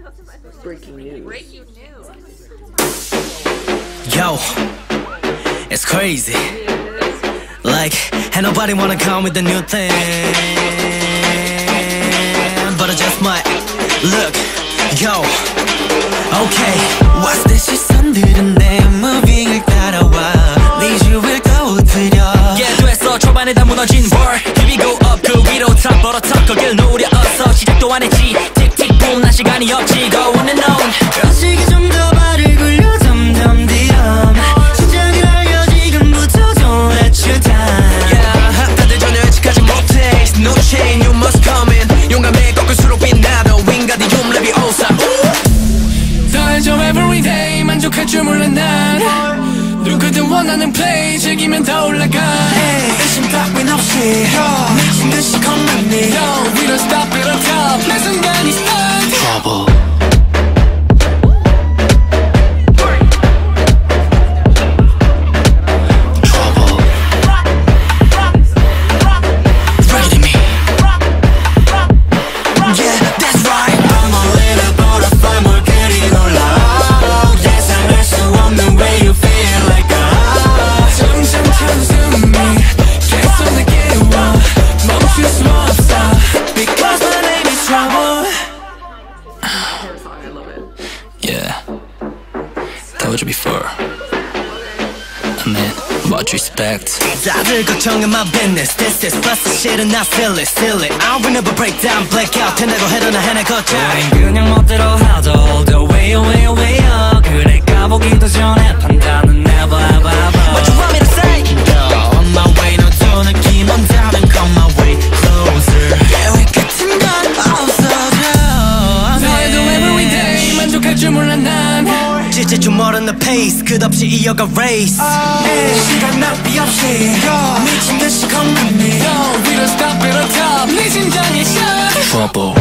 Breaking news. Yo, it's crazy. Like, ain't nobody wanna come with the new thing, but I just might. Look, yo, okay. What's this 시선들은 내 moving을 따라와 네 주위를 떠오르려. 예도했어 초반에 다 무너진 world. Here we go up 그 위로 top 벌어터 거길 노려왔어. 시작도 안 했지 틱틱 붐 난 시간이 없지 go on and on. 거시기 좀 더 발을 굴려 점점 뒤엄. 시작을 알려 지금부터 don't let you down. Yeah, 다들 전혀 예측하지 못해. No chain you must come in. 용감해 꺾을수록 빛나도 윙가디움 랩이 오사. 더해줘 everyday 만족할 줄 몰라 난. 누구든 원하는 play 즐기면 더 올라가. 의심 따윈 없이 미친 듯이 come with me. No, we don't stop it on top. 매 순간이 start trouble. Told you before. I mean, much respect. 다들 걱정은 my business. This is busted shit and I feel it, still it. I will never break down, black out. 된다고 해도 나 해내거든. 우린 그냥 멋대로 하자 all the way, way, way up. 그래 가보기도 전에 판단은 never, ever, ever. What you want me to say? No, on my way. 너도 느낌 온다면 come my way closer. 계획 같은 건 없어져. 너에도 everyday 만족할 줄 몰라 난. 지칠 줄 모르는 pace 끝없이 이어가 race. 시간 낭비 없이 미친 듯이 come with me. No, we don't stop it on top. 네 심장에 shot trouble.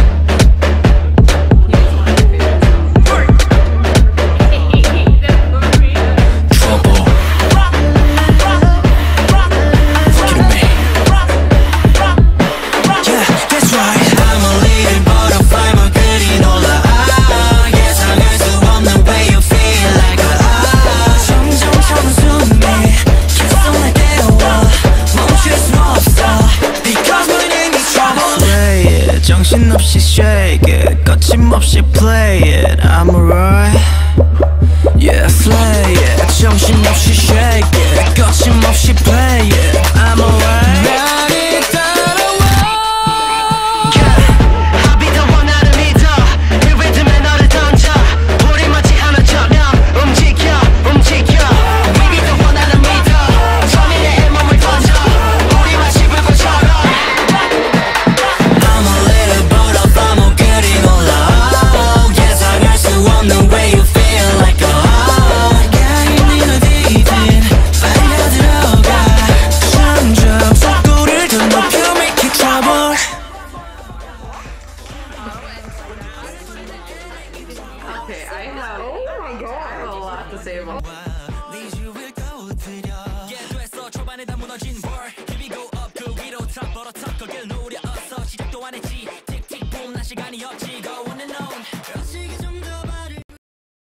정신없이 shake it 거침없이 play it I'm alright yeah slay it 정신없이 shake it 거침없이 play it I'm alright